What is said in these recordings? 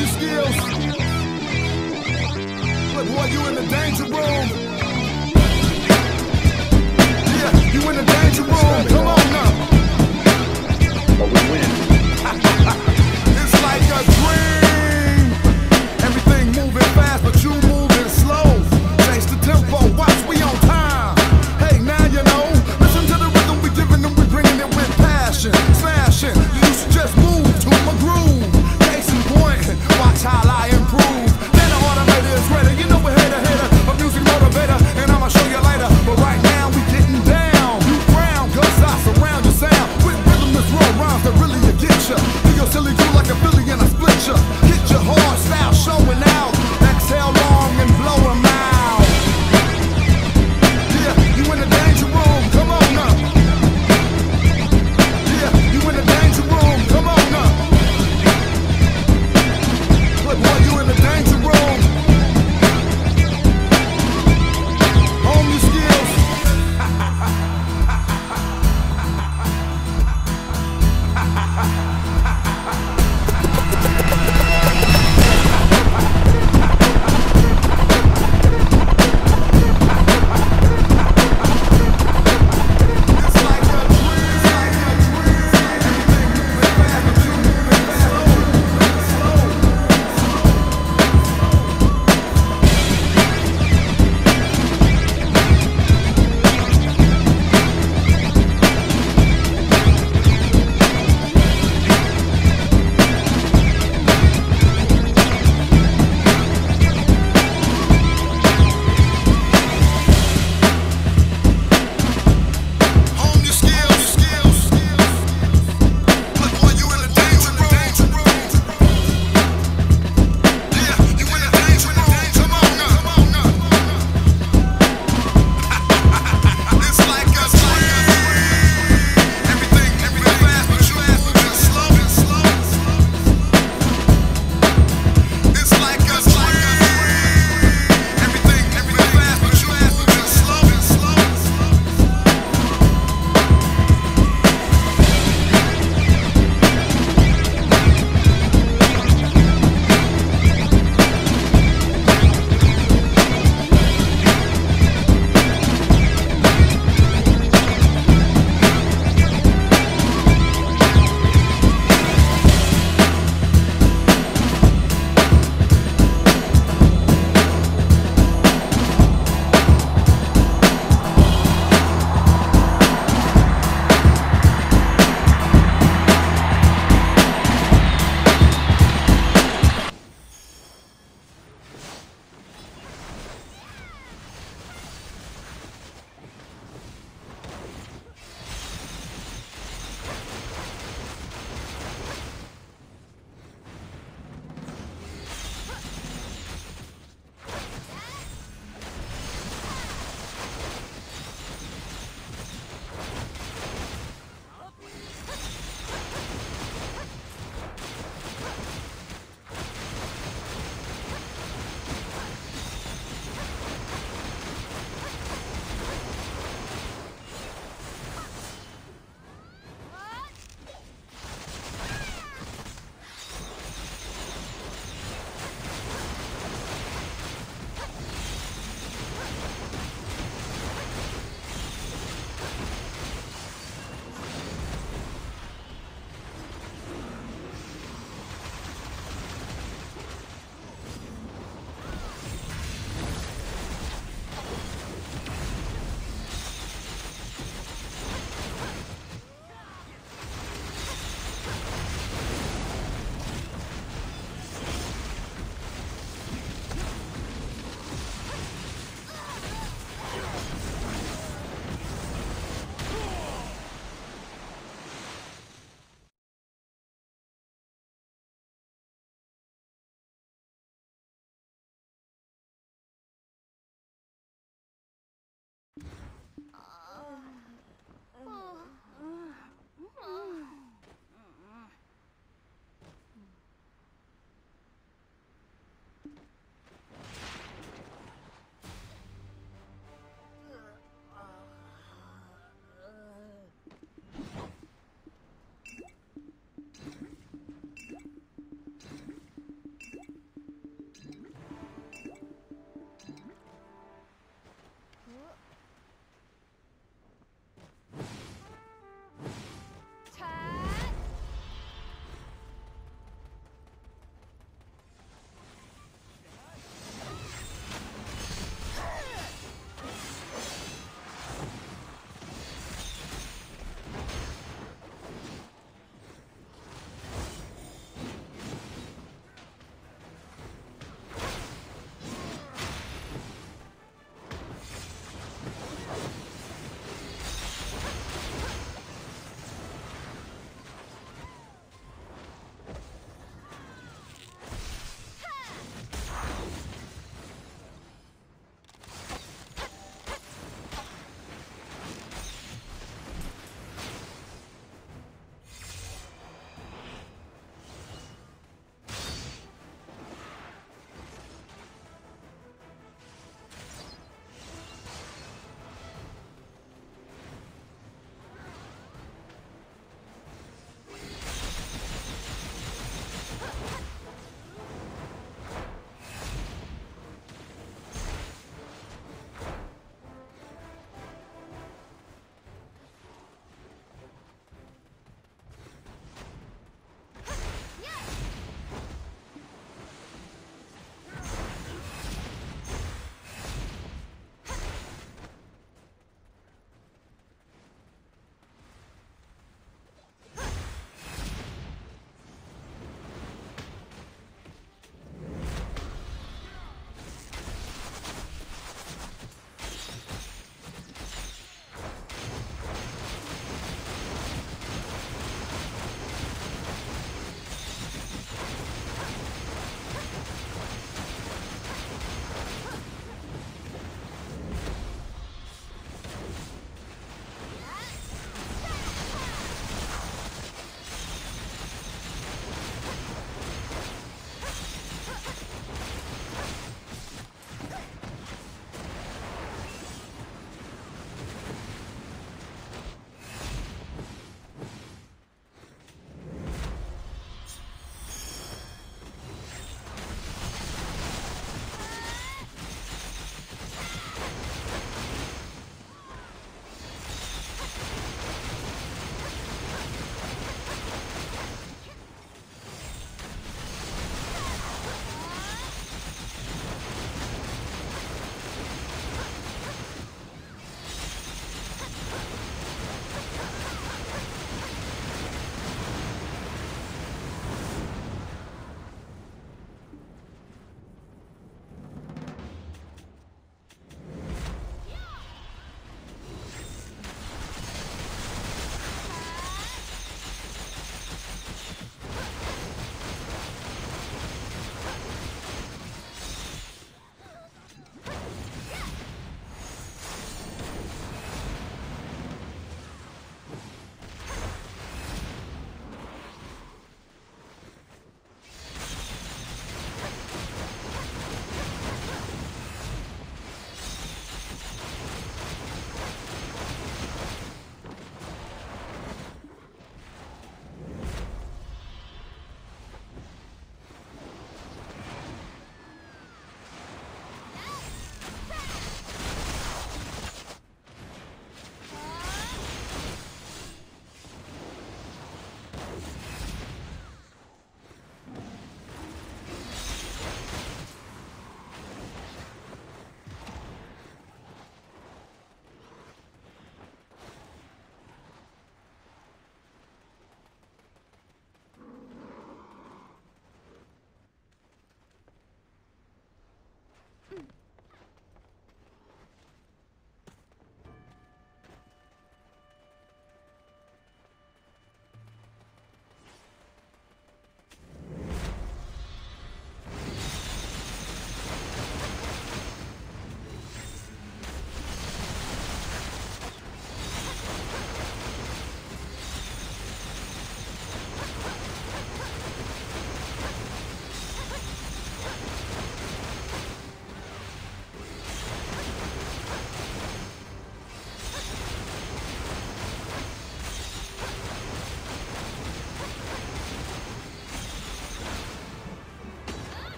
your skills. Look, boy, you in the danger room. Yeah, you in the danger room. Come on now. But we win. It's like a dream. Everything moving fast, but you moving slow. Change the tempo, watch, we on time. Hey, now you know. Listen to the rhythm we giving them, we bringing it with passion. Smashing, you used to just move to my groove. Case in point, watch how I improve. Then the automator is ready, you know we're header. A music motivator.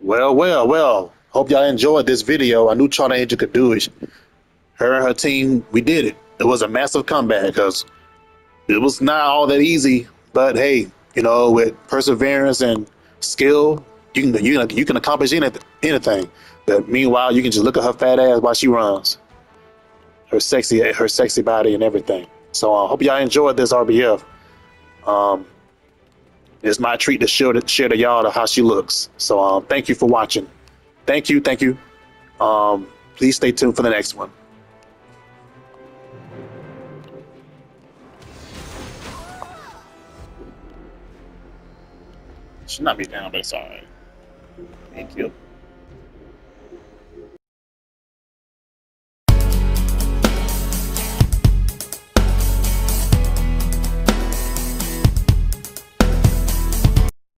Well. Hope y'all enjoyed this video. I knew Charter Angel could do it. Her and her team, we did it. It was a massive comeback because it was not all that easy. But hey, you know, with perseverance and skill, you can accomplish anything. But meanwhile, you can just look at her fat ass while she runs. Her sexy body and everything. So I hope y'all enjoyed this RBF. It's my treat to share to y'all how she looks. So thank you for watching. Thank you. Please stay tuned for the next one. Should not be down, but it's alright. Thank you.